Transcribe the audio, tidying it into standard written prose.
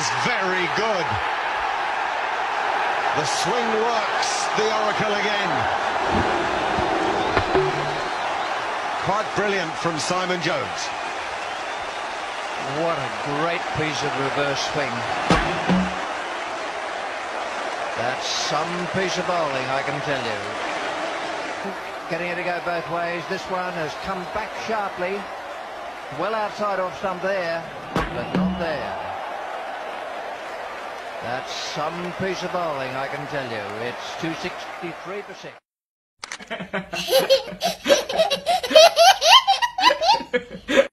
is very good. The swing works, the Oracle again. Quite brilliant from Simon Jones. What a great piece of reverse swing. That's some piece of bowling, I can tell you. Getting it to go both ways. This one has come back sharply. Well outside off stump there, but not there. That's some piece of bowling, I can tell you. It's 263%.